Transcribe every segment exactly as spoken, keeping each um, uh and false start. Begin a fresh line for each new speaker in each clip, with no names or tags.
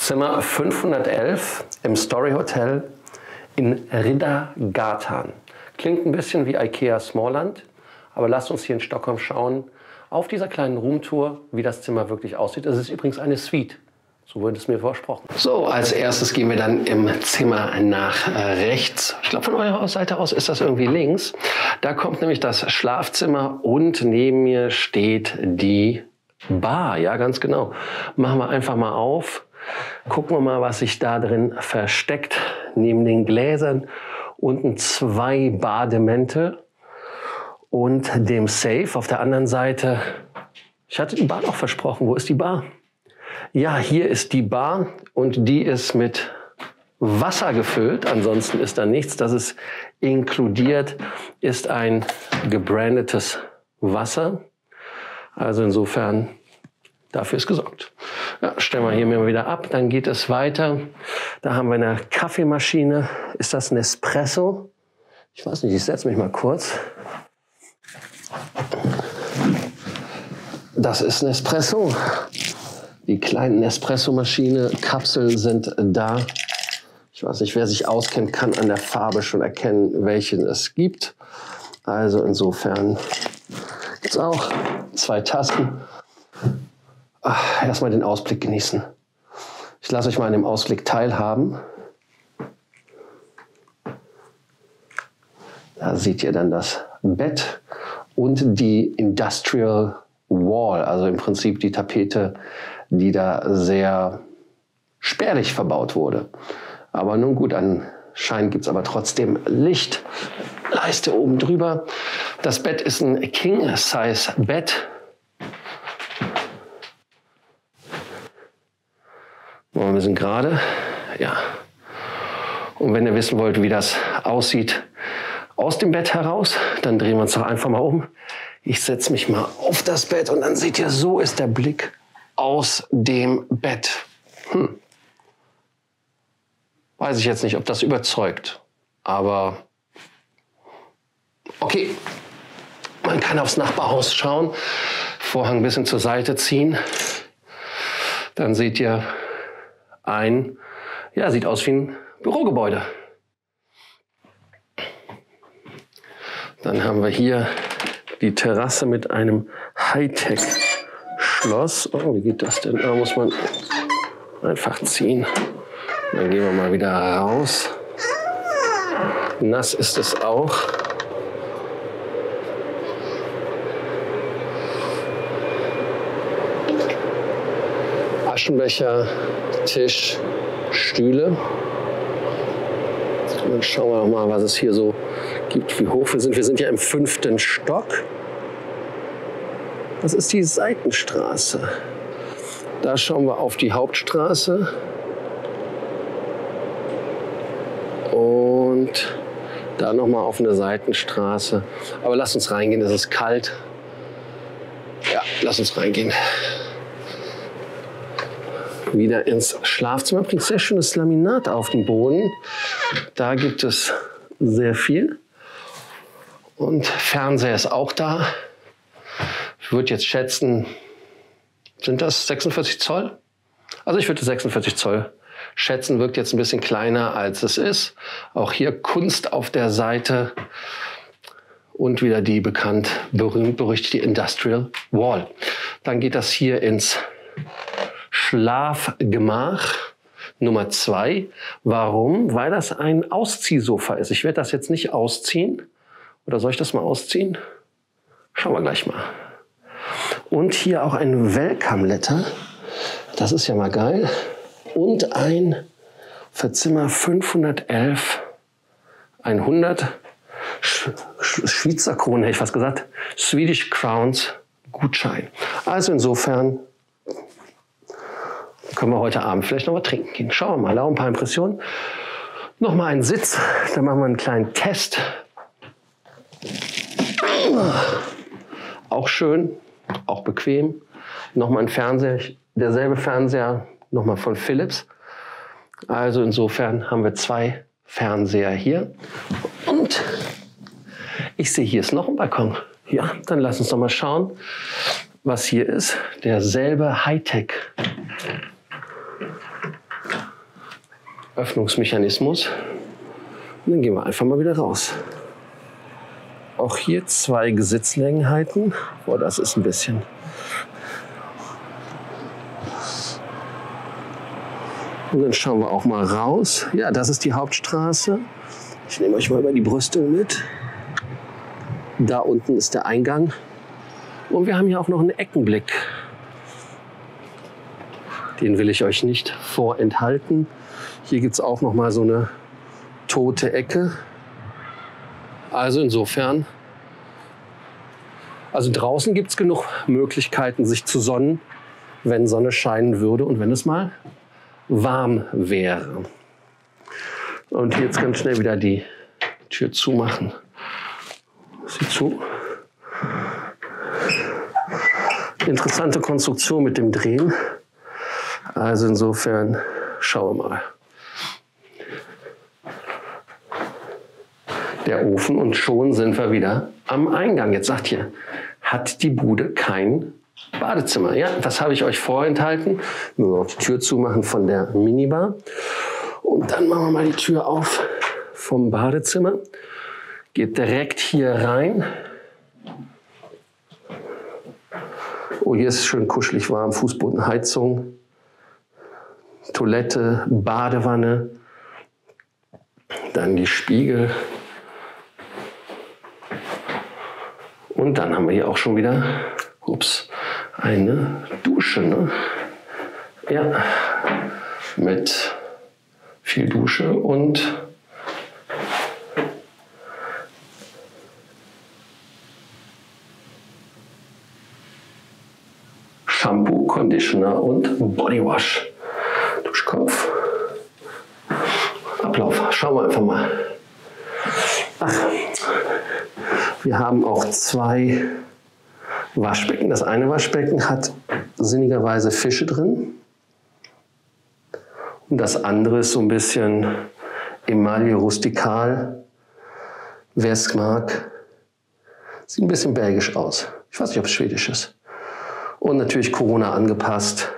Zimmer fünfhundertelf im Story Hotel in Riddargatan. Klingt ein bisschen wie IKEA Smallland, aber lasst uns hier in Stockholm schauen, auf dieser kleinen Roomtour, wie das Zimmer wirklich aussieht. Es ist übrigens eine Suite. So wurde es mir versprochen. So, als erstes gehen wir dann im Zimmer nach rechts. Ich glaube, von eurer Seite aus ist das irgendwie links. Da kommt nämlich das Schlafzimmer und neben mir steht die Bar. Ja, ganz genau. Machen wir einfach mal auf. Gucken wir mal, was sich da drin versteckt. Neben den Gläsern unten zwei Bademäntel und dem Safe auf der anderen Seite. Ich hatte die Bar noch versprochen. Wo ist die Bar? Ja, hier ist die Bar und die ist mit Wasser gefüllt. Ansonsten ist da nichts. Das ist inkludiert, ist ein gebrandetes Wasser. Also insofern, dafür ist gesorgt. Ja, stellen wir hier mal wieder ab, dann geht es weiter. Da haben wir eine Kaffeemaschine. Ist das ein Espresso? Ich weiß nicht, ich setze mich mal kurz. Das ist ein Espresso. Die kleinen Espresso-Maschine, Kapseln sind da. Ich weiß nicht, wer sich auskennt, kann an der Farbe schon erkennen, welchen es gibt. Also insofern gibt es auch zwei Tasten. Ach, erstmal den Ausblick genießen. Ich lasse euch mal an dem Ausblick teilhaben. Da seht ihr dann das Bett und die Industrial Wall, also im Prinzip die Tapete, die da sehr spärlich verbaut wurde. Aber nun gut, anscheinend gibt es aber trotzdem Lichtleiste oben drüber. Das Bett ist ein King-Size-Bett. Wir sind gerade, ja. Und wenn ihr wissen wollt, wie das aussieht aus dem Bett heraus, dann drehen wir uns doch einfach mal um. Ich setze mich mal auf das Bett und dann seht ihr, so ist der Blick aus dem Bett. Hm. Weiß ich jetzt nicht, ob das überzeugt, aber okay. Man kann aufs Nachbarhaus schauen, Vorhang ein bisschen zur Seite ziehen. Dann seht ihr ein, ja, sieht aus wie ein Bürogebäude. Dann haben wir hier die Terrasse mit einem Hightech-Schloss. Oh, wie geht das denn? Da muss man einfach ziehen. Dann gehen wir mal wieder raus. Nass ist es auch. Aschenbecher, Tisch, Stühle. Dann schauen wir noch mal, was es hier so gibt, wie hoch wir sind. Wir sind ja im fünften Stock. Das ist die Seitenstraße. Da schauen wir auf die Hauptstraße. Und da noch mal auf eine Seitenstraße. Aber lasst uns reingehen, es ist kalt. Ja, lasst uns reingehen. Wieder ins Schlafzimmer. Bringt sehr schönes Laminat auf den Boden. Da gibt es sehr viel. Und Fernseher ist auch da. Ich würde jetzt schätzen, sind das sechsundvierzig Zoll? Also ich würde sechsundvierzig Zoll schätzen. Wirkt jetzt ein bisschen kleiner, als es ist. Auch hier Kunst auf der Seite. Und wieder die bekannt, berühmt, berüchtigte Industrial Wall. Dann geht das hier ins Schlafgemach Nummer zwei. Warum? Weil das ein Ausziehsofa ist. Ich werde das jetzt nicht ausziehen. Oder soll ich das mal ausziehen? Schauen wir gleich mal. Und hier auch ein Welcome-Letter. Das ist ja mal geil. Und ein für Zimmer fünfhundertelf, hundert Sch Sch Schweizer Kronen, hätte ich fast gesagt, Swedish Crowns Gutschein. Also insofern können wir heute Abend vielleicht noch mal trinken gehen. Schauen wir mal, auch ein paar Impressionen. Noch mal einen Sitz, dann machen wir einen kleinen Test. Auch schön, auch bequem. Noch mal ein Fernseher, derselbe Fernseher, noch mal von Philips. Also insofern haben wir zwei Fernseher hier. Und ich sehe, hier ist noch ein Balkon. Ja, dann lass uns doch mal schauen, was hier ist. Derselbe Hightech Öffnungsmechanismus. Und dann gehen wir einfach mal wieder raus. Auch hier zwei Sitzgelegenheiten. Boah, das ist ein bisschen. Und dann schauen wir auch mal raus. Ja, das ist die Hauptstraße. Ich nehme euch mal über die Brüstung mit. Da unten ist der Eingang. Und wir haben hier auch noch einen Eckenblick. Den will ich euch nicht vorenthalten. Hier gibt es auch noch mal so eine tote Ecke. Also insofern, also draußen gibt es genug Möglichkeiten, sich zu sonnen, wenn Sonne scheinen würde und wenn es mal warm wäre. Und hier jetzt ganz schnell wieder die Tür zumachen. Sie zu. Interessante Konstruktion mit dem Drehen. Also insofern schauen wir mal. Der Ofen und schon sind wir wieder am Eingang. Jetzt sagt ihr, hat die Bude kein Badezimmer? Ja, das habe ich euch vorenthalten. Nur noch die Tür zumachen von der Minibar. Und dann machen wir mal die Tür auf vom Badezimmer. Geht direkt hier rein. Oh, hier ist es schön kuschelig warm. Fußbodenheizung, Toilette, Badewanne. Dann die Spiegel. Und dann haben wir hier auch schon wieder ups, eine Dusche. Ne? Ja, mit viel Dusche und Shampoo, Conditioner und Bodywash. Duschkopf. Ablauf. Schauen wir einfach mal. Ach, wir haben auch zwei Waschbecken. Das eine Waschbecken hat sinnigerweise Fische drin. Und das andere ist so ein bisschen Emaille rustikal. Wer es mag, sieht ein bisschen belgisch aus. Ich weiß nicht, ob es schwedisch ist. Und natürlich Corona angepasst.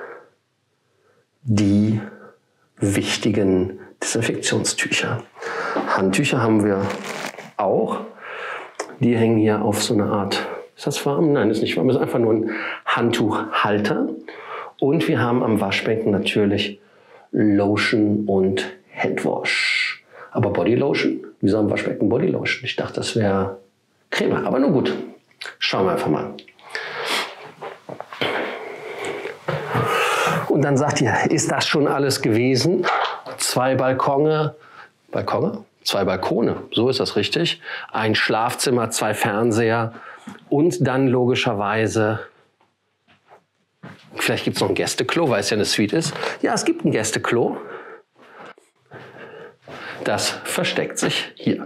Die wichtigen Desinfektionstücher. Handtücher haben wir auch. Die hängen hier auf so eine Art, ist das warm? Nein, ist nicht warm, ist einfach nur ein Handtuchhalter. Und wir haben am Waschbecken natürlich Lotion und Handwash. Aber Bodylotion? Wieso am Waschbecken Bodylotion? Ich dachte, das wäre Creme. Aber nun gut, schauen wir einfach mal. Und dann sagt ihr, ist das schon alles gewesen? Zwei Balkone, Balkone? Zwei Balkone, so ist das richtig. Ein Schlafzimmer, zwei Fernseher und dann logischerweise, vielleicht gibt es noch ein Gästeklo, weil es ja eine Suite ist. Ja, es gibt ein Gästeklo. Das versteckt sich hier.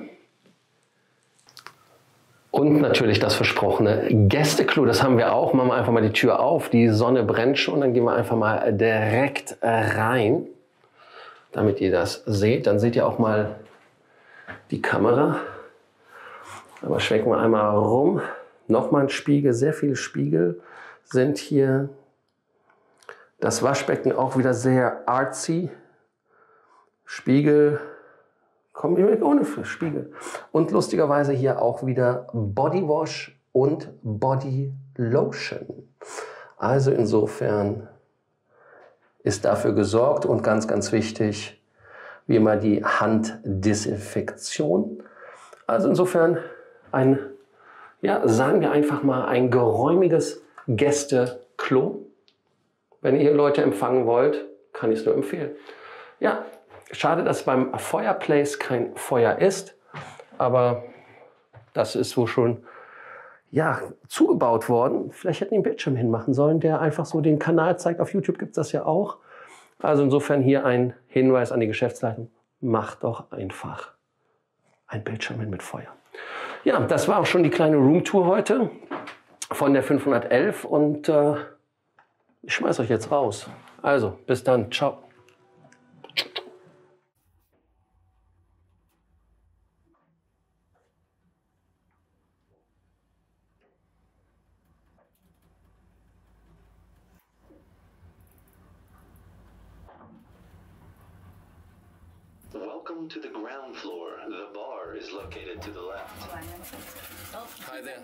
Und natürlich das versprochene Gästeklo, das haben wir auch. Machen wir einfach mal die Tür auf, die Sonne brennt schon, dann gehen wir einfach mal direkt rein, damit ihr das seht. Dann seht ihr auch mal die Kamera. Aber schwenken wir einmal rum. Nochmal ein Spiegel, sehr viele Spiegel sind hier. Das Waschbecken auch wieder sehr artsy. Spiegel, kommen wir ohne Spiegel. Und lustigerweise hier auch wieder Bodywash und Body Lotion. Also insofern ist dafür gesorgt und ganz, ganz wichtig, wie immer die Handdesinfektion. Also insofern ein, ja, sagen wir einfach mal ein geräumiges Gästeklo. Wenn ihr Leute empfangen wollt, kann ich es nur empfehlen. Ja, schade, dass beim Fireplace kein Feuer ist, aber das ist wohl schon ja, zugebaut worden. Vielleicht hätten die einen Bildschirm hinmachen sollen, der einfach so den Kanal zeigt. Auf YouTube gibt es das ja auch. Also insofern hier ein Hinweis an die Geschäftsleitung. Macht doch einfach ein Bildschirm hin mit Feuer. Ja, das war auch schon die kleine Roomtour heute von der fünfhundertelf und äh, ich schmeiß euch jetzt raus. Also, bis dann. Ciao.
Welcome to the ground floor. The bar is located to the left.
Hi there.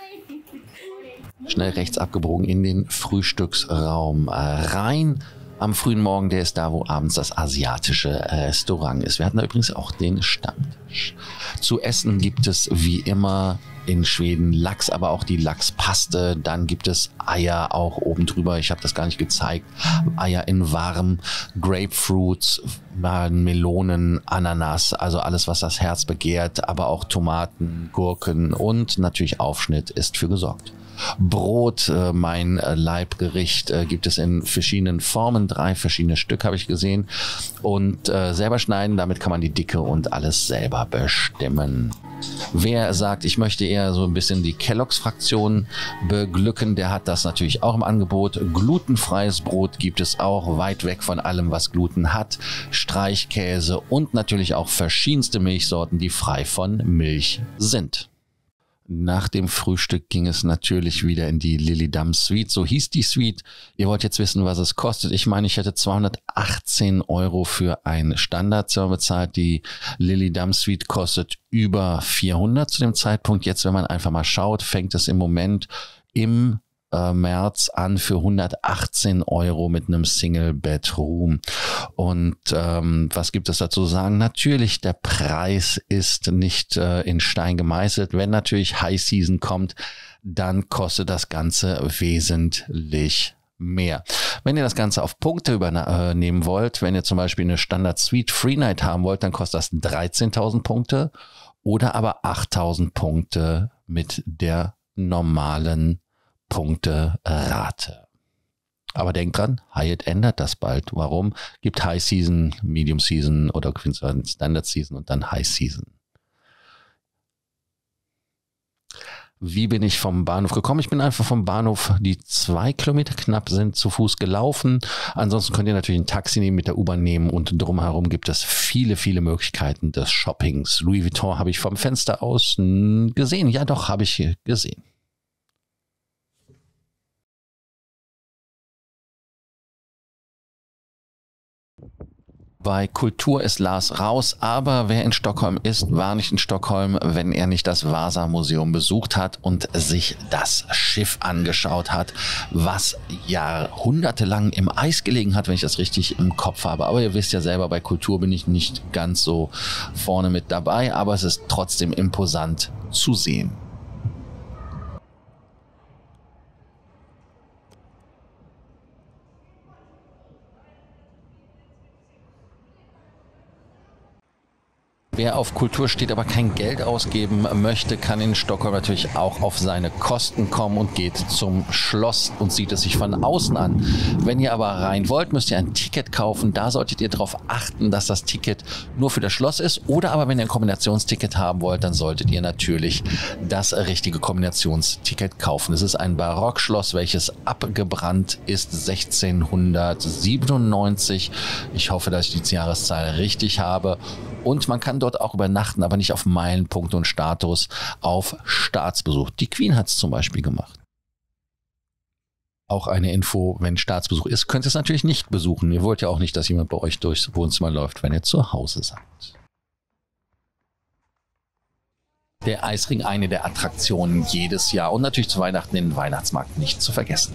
Schnell rechts abgebogen in den Frühstücksraum äh, rein. Am frühen Morgen, der ist da, wo abends das asiatische Restaurant ist. Wir hatten da übrigens auch den Stammtisch. Zu essen gibt es wie immer in Schweden Lachs, aber auch die Lachspaste. Dann gibt es Eier auch oben drüber. Ich habe das gar nicht gezeigt. Eier in warm, Grapefruits, Melonen, Ananas, also alles, was das Herz begehrt. Aber auch Tomaten, Gurken und natürlich Aufschnitt ist für gesorgt. Brot, äh, mein äh, Leibgericht, äh, gibt es in verschiedenen Formen. Drei verschiedene Stück habe ich gesehen. Und äh, selber schneiden, damit kann man die Dicke und alles selber bestimmen. Wer sagt, ich möchte eher so ein bisschen die Kellogg's-Fraktion beglücken, der hat das natürlich auch im Angebot. Glutenfreies Brot gibt es auch, weit weg von allem, was Gluten hat. Streichkäse und natürlich auch verschiedenste Milchsorten, die frei von Milch sind. Nach dem Frühstück ging es natürlich wieder in die Lily Dam Suite. So hieß die Suite. Ihr wollt jetzt wissen, was es kostet. Ich meine, ich hätte zweihundertachtzehn Euro für ein Standardzimmer bezahlt. Die Lily Dam Suite kostet über vierhundert zu dem Zeitpunkt. Jetzt, wenn man einfach mal schaut, fängt es im Moment im äh, März an für hundertachtzehn Euro mit einem Single Bedroom. Und ähm, was gibt es dazu zu sagen? Natürlich, der Preis ist nicht äh, in Stein gemeißelt. Wenn natürlich High Season kommt, dann kostet das Ganze wesentlich mehr. Wenn ihr das Ganze auf Punkte übernehmen wollt, wenn ihr zum Beispiel eine Standard Suite Free Night haben wollt, dann kostet das dreizehntausend Punkte oder aber achttausend Punkte mit der normalen Punkte-Rate. Aber denkt dran, Hyatt ändert das bald. Warum? Gibt High Season, Medium Season oder Standard Season und dann High Season. Wie bin ich vom Bahnhof gekommen? Ich bin einfach vom Bahnhof, die zwei Kilometer knapp sind, zu Fuß gelaufen. Ansonsten könnt ihr natürlich ein Taxi nehmen, mit der U-Bahn nehmen und drumherum gibt es viele, viele Möglichkeiten des Shoppings. Louis Vuitton habe ich vom Fenster aus gesehen. Ja doch, habe ich gesehen. Bei Kultur ist Lars raus, aber wer in Stockholm ist, war nicht in Stockholm, wenn er nicht das Vasa-Museum besucht hat und sich das Schiff angeschaut hat, was jahrhundertelang im Eis gelegen hat, wenn ich das richtig im Kopf habe. Aber ihr wisst ja selber, bei Kultur bin ich nicht ganz so vorne mit dabei, aber es ist trotzdem imposant zu sehen. Wer auf Kultur steht, aber kein Geld ausgeben möchte, kann in Stockholm natürlich auch auf seine Kosten kommen und geht zum Schloss und sieht es sich von außen an. Wenn ihr aber rein wollt, müsst ihr ein Ticket kaufen. Da solltet ihr darauf achten, dass das Ticket nur für das Schloss ist. Oder aber wenn ihr ein Kombinationsticket haben wollt, dann solltet ihr natürlich das richtige Kombinationsticket kaufen. Es ist ein Barockschloss, welches abgebrannt ist sechzehnhundertsiebenundneunzig. Ich hoffe, dass ich die Jahreszahl richtig habe. Und man kann dort auch übernachten, aber nicht auf Meilenpunkte und Status, auf Staatsbesuch. Die Queen hat es zum Beispiel gemacht. Auch eine Info, wenn Staatsbesuch ist, könnt ihr es natürlich nicht besuchen. Ihr wollt ja auch nicht, dass jemand bei euch durchs Wohnzimmer läuft, wenn ihr zu Hause seid. Der Eisring, eine der Attraktionen jedes Jahr und natürlich zu Weihnachten den Weihnachtsmarkt nicht zu vergessen.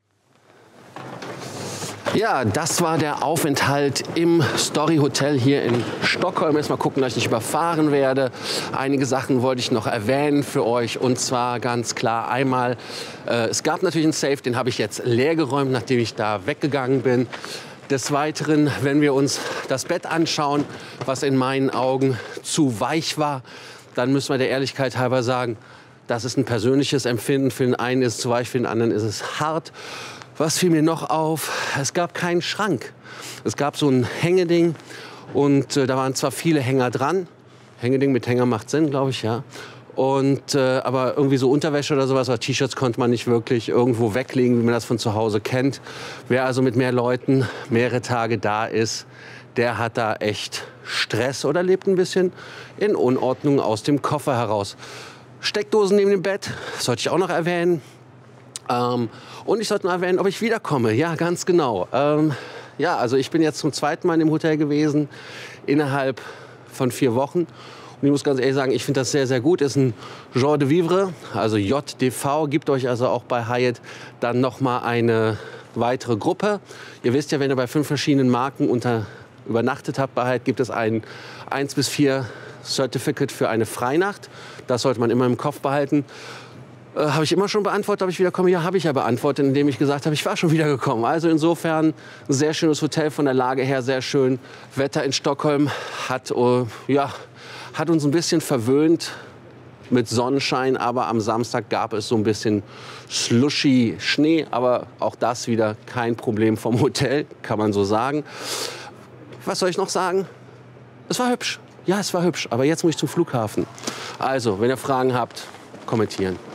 Ja, das war der Aufenthalt im Story Hotel hier in Stockholm. Erst mal gucken, dass ich nicht überfahren werde. Einige Sachen wollte ich noch erwähnen für euch. Und zwar ganz klar einmal, äh, es gab natürlich einen Safe, den habe ich jetzt leer geräumt, nachdem ich da weggegangen bin. Des Weiteren, wenn wir uns das Bett anschauen, was in meinen Augen zu weich war, dann müssen wir der Ehrlichkeit halber sagen, das ist ein persönliches Empfinden. Für den einen ist es zu weich, für den anderen ist es hart. Was fiel mir noch auf? Es gab keinen Schrank. Es gab so ein Hängeding und äh, da waren zwar viele Hänger dran. Hängeding mit Hänger macht Sinn, glaube ich, ja. Und, äh, aber irgendwie so Unterwäsche oder sowas oder T-Shirts konnte man nicht wirklich irgendwo weglegen, wie man das von zu Hause kennt. Wer also mit mehr Leuten mehrere Tage da ist, der hat da echt Stress oder lebt ein bisschen in Unordnung aus dem Koffer heraus. Steckdosen neben dem Bett, sollte ich auch noch erwähnen. Ähm, und ich sollte noch erwähnen, ob ich wiederkomme. Ja, ganz genau. Ähm, ja, also ich bin jetzt zum zweiten Mal in dem Hotel gewesen. Innerhalb
von vier Wochen. Und ich muss ganz ehrlich sagen, ich finde das sehr, sehr gut. Ist ein Joie de Vivre, also J D V, gibt euch also auch bei Hyatt dann nochmal eine weitere Gruppe. Ihr wisst ja, wenn ihr bei fünf verschiedenen Marken unter, übernachtet habt bei Hyatt, gibt es ein eins bis vier Certificate für eine Freinacht. Das sollte man immer im Kopf behalten. Äh, habe ich immer schon beantwortet, ob ich wiederkomme? Ja, habe ich ja beantwortet, indem ich gesagt habe, ich war schon wieder gekommen. Also insofern ein sehr schönes Hotel, von der Lage her sehr schön. Wetter in Stockholm hat, uh, ja, hat uns ein bisschen verwöhnt mit Sonnenschein, aber am Samstag gab es so ein bisschen slushy Schnee, aber auch das wieder kein Problem vom Hotel, kann man so sagen. Was soll ich noch sagen? Es war hübsch. Ja, es war hübsch, aber jetzt muss ich zum Flughafen. Also, wenn ihr Fragen habt, kommentieren.